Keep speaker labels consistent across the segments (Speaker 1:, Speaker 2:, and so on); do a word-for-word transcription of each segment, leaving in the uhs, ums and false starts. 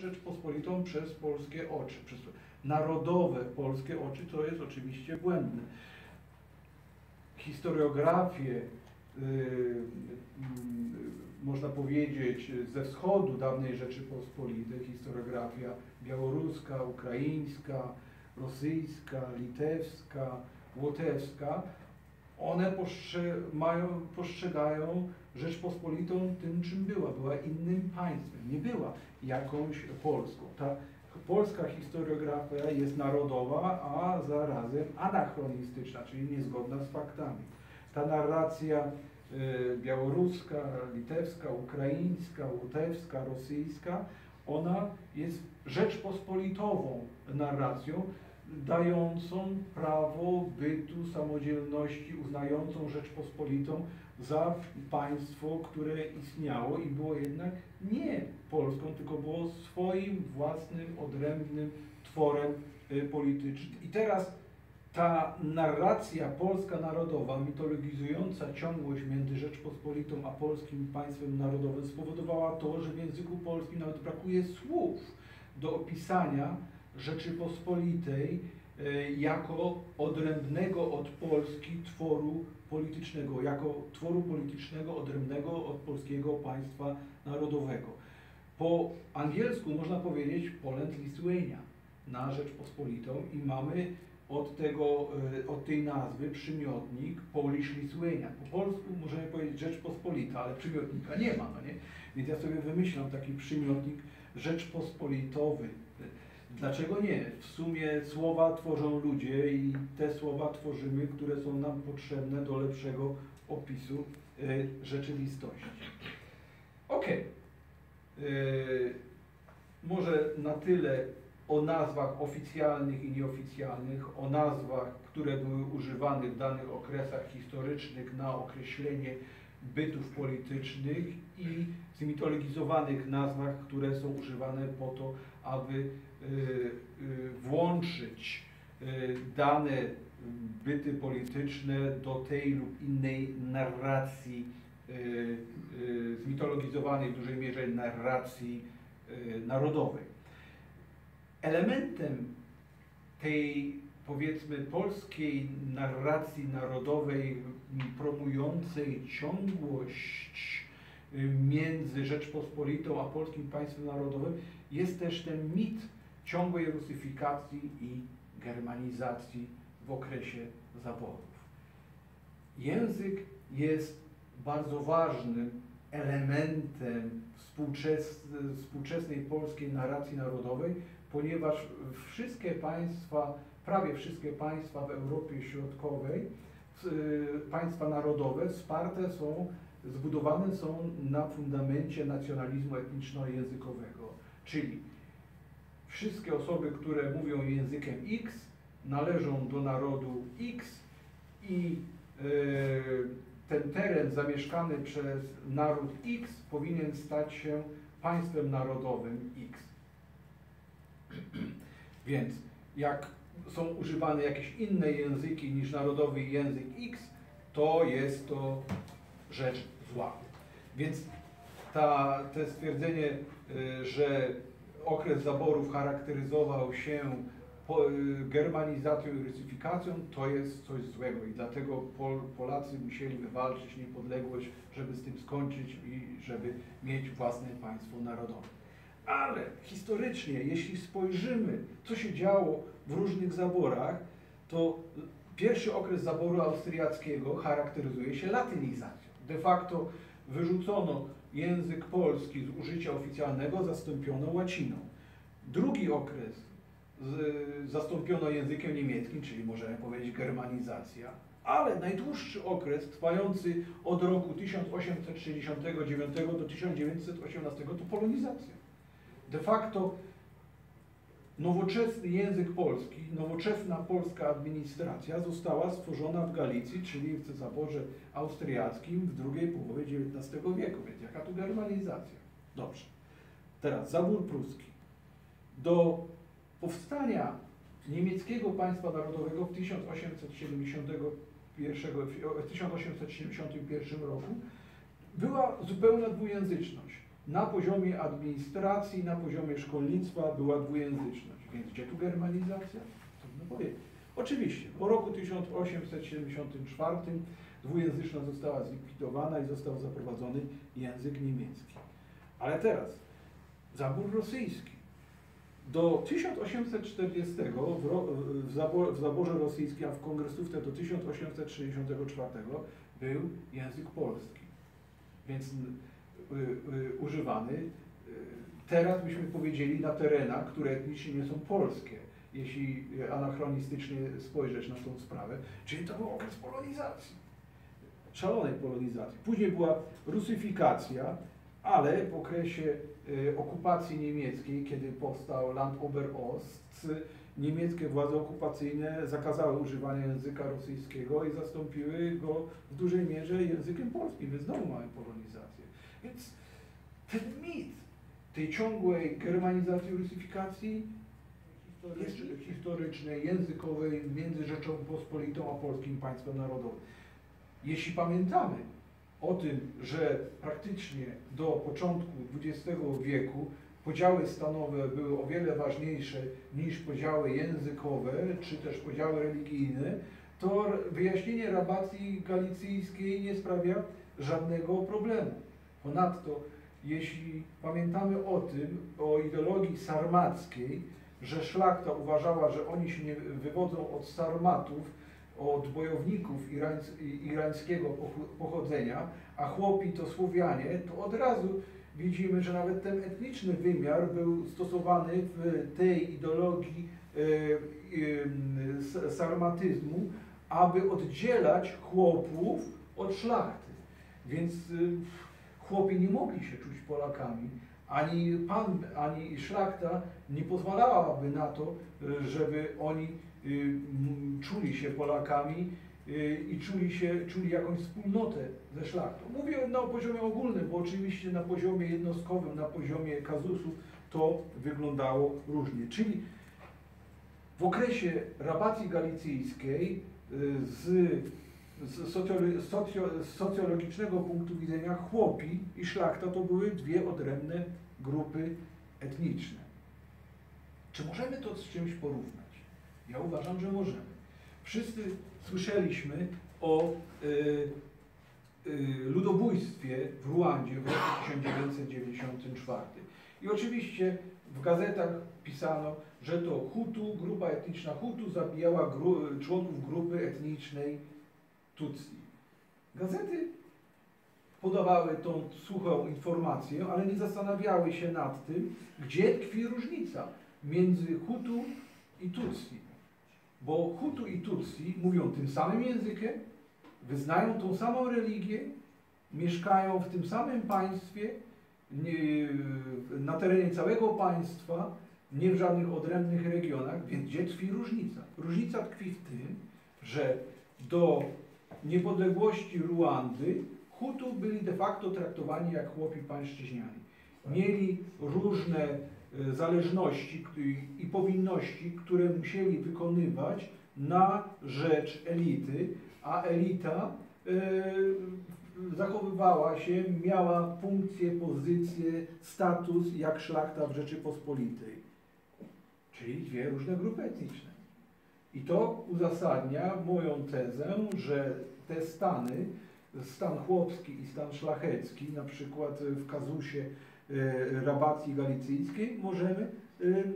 Speaker 1: Rzeczpospolitą przez polskie oczy, przez narodowe polskie oczy, to jest oczywiście błędne. Historiografię, yy, yy, można powiedzieć, ze wschodu dawnej Rzeczypospolitej, historiografia białoruska, ukraińska, rosyjska, litewska, łotewska, one postrze mają, postrzegają Rzeczpospolitą tym, czym była. Była innym państwem, nie była jakąś Polską. Ta polska historiografia jest narodowa, a zarazem anachronistyczna, czyli niezgodna z faktami. Ta narracja y, białoruska, litewska, ukraińska, łotewska, rosyjska, ona jest rzeczpospolitową narracją, dającą prawo bytu, samodzielności, uznającą Rzeczpospolitą za państwo, które istniało i było jednak nie Polską, tylko było swoim własnym, odrębnym tworem politycznym. I teraz ta narracja polska narodowa, mitologizująca ciągłość między Rzeczpospolitą a polskim państwem narodowym spowodowała to, że w języku polskim nawet brakuje słów do opisania Rzeczypospolitej jako odrębnego od Polski tworu politycznego, jako tworu politycznego odrębnego od polskiego państwa narodowego. Po angielsku można powiedzieć Poland Lithuania na Rzeczpospolitą i mamy od, tego, od tej nazwy przymiotnik Polish Lithuania. Po polsku możemy powiedzieć Rzeczpospolita, ale przymiotnika nie ma, no nie? Więc ja sobie wymyślam taki przymiotnik Rzeczpospolitowy. Dlaczego nie? W sumie słowa tworzą ludzie i te słowa tworzymy, które są nam potrzebne do lepszego opisu y, rzeczywistości. Ok. Y, może na tyle o nazwach oficjalnych i nieoficjalnych, o nazwach, które były używane w danych okresach historycznych na określenie bytów politycznych i zmitologizowanych nazwach, które są używane po to, aby y, y, włączyć y, dane byty polityczne do tej lub innej narracji, y, y, zmitologizowanej w dużej mierze narracji y, narodowej. Elementem tej, powiedzmy, polskiej narracji narodowej promującej ciągłość między Rzeczpospolitą a polskim państwem narodowym jest też ten mit ciągłej rusyfikacji i germanizacji w okresie zaborów. Język jest bardzo ważnym elementem współczesnej polskiej narracji narodowej, ponieważ wszystkie państwa, prawie wszystkie państwa w Europie Środkowej, państwa narodowe wsparte są, zbudowane są na fundamencie nacjonalizmu etniczno-językowego. Czyli wszystkie osoby, które mówią językiem X, należą do narodu X i ten teren zamieszkany przez naród X powinien stać się państwem narodowym X. Więc jak są używane jakieś inne języki niż narodowy język X, to jest to rzecz zła. Więc ta, to stwierdzenie, że okres zaborów charakteryzował się germanizacją i rusyfikacją, to jest coś złego i dlatego Pol, Polacy musieli wywalczyć niepodległość, żeby z tym skończyć i żeby mieć własne państwo narodowe. Ale historycznie, jeśli spojrzymy, co się działo w różnych zaborach, to pierwszy okres zaboru austriackiego charakteryzuje się latynizacją. De facto wyrzucono język polski z użycia oficjalnego, zastąpiono łaciną. Drugi okres z, zastąpiono językiem niemieckim, czyli możemy powiedzieć germanizacja, ale najdłuższy okres, trwający od roku tysiąc osiemset sześćdziesiątego dziewiątego do tysiąc dziewięćset osiemnastego, to polonizacja. De facto nowoczesny język polski, nowoczesna polska administracja została stworzona w Galicji, czyli w zaborze austriackim w drugiej połowie dziewiętnastego wieku, więc jaka tu germanizacja? Dobrze. Teraz zabór pruski. Do powstania niemieckiego państwa narodowego w tysiąc osiemset siedemdziesiątym pierwszym roku była zupełna dwujęzyczność. Na poziomie administracji, na poziomie szkolnictwa była dwujęzyczność. Więc gdzie tu germanizacja? Trudno powiedzieć. Oczywiście, po roku tysiąc osiemset siedemdziesiątym czwartym dwujęzyczność została zlikwidowana i został zaprowadzony język niemiecki. Ale teraz zabór rosyjski. Do tysiąc osiemset czterdziestego w, ro, w, zabor, w zaborze rosyjskim, a w kongresówce do tysiąc osiemset sześćdziesiątego czwartego był język polski. Więc y, y, używany y, teraz byśmy powiedzieli na terenach, które etnicznie nie są polskie, jeśli anachronistycznie spojrzeć na tą sprawę, czyli to był okres polonizacji, szalonej polonizacji. Później była rusyfikacja, ale w okresie y, okupacji niemieckiej, kiedy powstał Land Oberost, niemieckie władze okupacyjne zakazały używania języka rosyjskiego i zastąpiły go w dużej mierze językiem polskim, więc znowu mamy polonizację. Więc ten mit tej ciągłej germanizacji, rusyfikacji jest historycznej, językowej między Rzecząpospolitą a Polskim Państwem Narodowym. Jeśli pamiętamy o tym, że praktycznie do początku dwudziestego wieku podziały stanowe były o wiele ważniejsze niż podziały językowe, czy też podziały religijne, to wyjaśnienie rabacji galicyjskiej nie sprawia żadnego problemu. Ponadto, jeśli pamiętamy o tym, o ideologii sarmackiej, że szlachta uważała, że oni się nie wywodzą od sarmatów, od bojowników irańs irańskiego pochodzenia, a chłopi to Słowianie, to od razu widzimy, że nawet ten etniczny wymiar był stosowany w tej ideologii e, e, sarmatyzmu, aby oddzielać chłopów od szlachty. Więc e, chłopi nie mogli się czuć Polakami, ani pan, ani szlachta nie pozwalałaby na to, żeby oni y, czuli się Polakami y, i czuli, się, czuli jakąś wspólnotę ze szlachtą. Mówię na poziomie ogólnym, bo oczywiście na poziomie jednostkowym, na poziomie kazusu to wyglądało różnie. Czyli w okresie rabacji galicyjskiej y, z Z, socjolo socjo z socjologicznego punktu widzenia chłopi i szlachta to były dwie odrębne grupy etniczne. Czy możemy to z czymś porównać? Ja uważam, że możemy. Wszyscy słyszeliśmy o y, y, ludobójstwie w Ruandzie w roku tysiąc dziewięćset dziewięćdziesiątym czwartym. I oczywiście w gazetach pisano, że to Hutu, grupa etniczna Hutu zabijała gru członków grupy etnicznej Tutsi. Gazety podawały tą suchą informację, ale nie zastanawiały się nad tym, gdzie tkwi różnica między Hutu i Tutsi. Bo Hutu i Tutsi mówią tym samym językiem, wyznają tą samą religię, mieszkają w tym samym państwie, nie, na terenie całego państwa, nie w żadnych odrębnych regionach, więc gdzie tkwi różnica? Różnica tkwi w tym, że do niepodległości Ruandy Hutu byli de facto traktowani jak chłopi pańszczyźniani. Mieli różne e, zależności i powinności, które musieli wykonywać na rzecz elity, a elita e, zachowywała się, miała funkcję, pozycję, status jak szlachta w Rzeczypospolitej. Czyli dwie różne grupy etniczne. I to uzasadnia moją tezę, że te stany, stan chłopski i stan szlachecki, na przykład w kazusie e, rabacji galicyjskiej, możemy, e, e,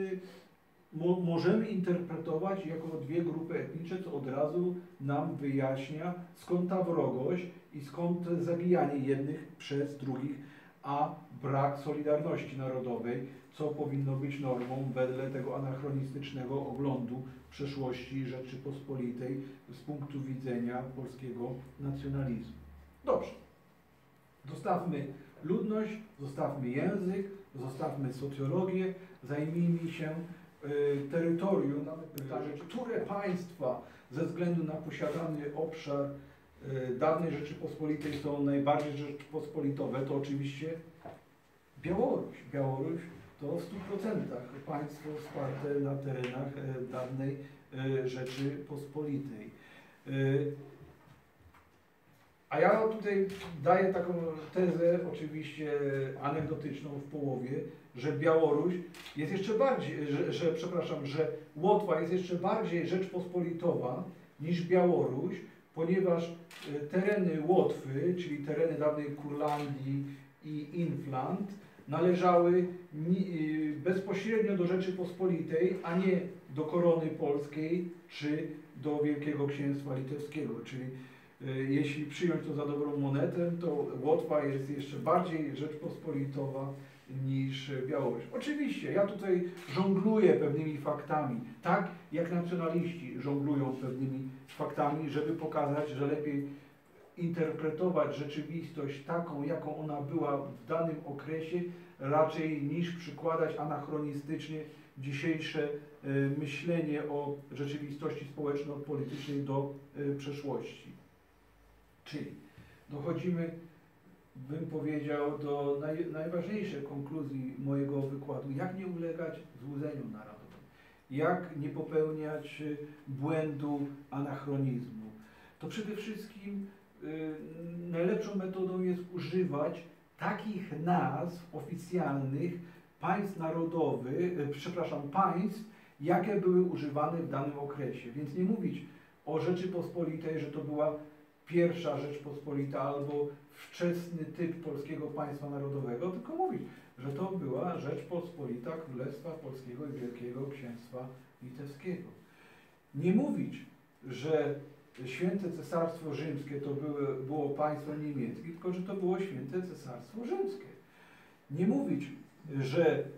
Speaker 1: mo, możemy interpretować jako dwie grupy etniczne, co od razu nam wyjaśnia, skąd ta wrogość i skąd zabijanie jednych przez drugich, a brak solidarności narodowej, co powinno być normą wedle tego anachronistycznego oglądu przeszłości Rzeczypospolitej z punktu widzenia polskiego nacjonalizmu. Dobrze. Zostawmy ludność, zostawmy język, zostawmy socjologię, zajmijmy się y, terytorium. Mamy pytanie, które państwa ze względu na posiadany obszar y, dawnej Rzeczypospolitej są najbardziej rzeczypospolitowe, to oczywiście Białoruś. Białoruś to w stu procentach państwo wsparte na terenach e, dawnej e, Rzeczypospolitej. E, A ja tutaj daję taką tezę, oczywiście anegdotyczną w połowie, że Białoruś jest jeszcze bardziej, że, że przepraszam, że Łotwa jest jeszcze bardziej rzeczpospolitowa niż Białoruś, ponieważ tereny Łotwy, czyli tereny dawnej Kurlandii i Inflant, należały bezpośrednio do Rzeczypospolitej, a nie do korony polskiej czy do Wielkiego Księstwa Litewskiego. Czyli jeśli przyjąć to za dobrą monetę, to Łotwa jest jeszcze bardziej rzeczpospolitowa niż Białoruś. Oczywiście, ja tutaj żongluję pewnymi faktami, tak jak nacjonaliści żonglują pewnymi faktami, żeby pokazać, że lepiej interpretować rzeczywistość taką, jaką ona była w danym okresie, raczej niż przykładać anachronistycznie dzisiejsze y, myślenie o rzeczywistości społeczno-politycznej do y, przeszłości. Czyli dochodzimy, bym powiedział, do naj, najważniejszej konkluzji mojego wykładu. Jak nie ulegać złudzeniu narodowym? Jak nie popełniać błędu anachronizmu? To przede wszystkim y, najlepszą metodą jest używać takich nazw oficjalnych państw narodowych, y, przepraszam, państw, jakie były używane w danym okresie. Więc nie mówić o Rzeczypospolitej, że to była pierwsza Rzeczpospolita albo wczesny typ polskiego państwa narodowego, tylko mówić, że to była Rzeczpospolita Królestwa Polskiego i Wielkiego Księstwa Litewskiego. Nie mówić, że Święte Cesarstwo Rzymskie to były, było państwo niemieckie, tylko że to było Święte Cesarstwo Rzymskie. Nie mówić, że y,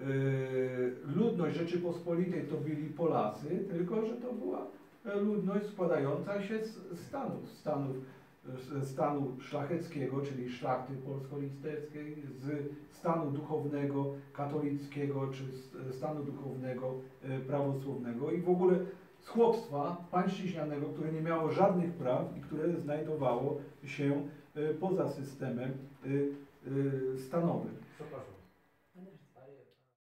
Speaker 1: ludność Rzeczypospolitej to byli Polacy, tylko że to była ludność składająca się z stanów, stanów, z stanu szlacheckiego, czyli szlachty polsko-litewskiej, z stanu duchownego katolickiego, czy z stanu duchownego prawosławnego i w ogóle z chłopstwa pańszczyźnianego, które nie miało żadnych praw i które znajdowało się poza systemem stanowym.
Speaker 2: Przepraszam.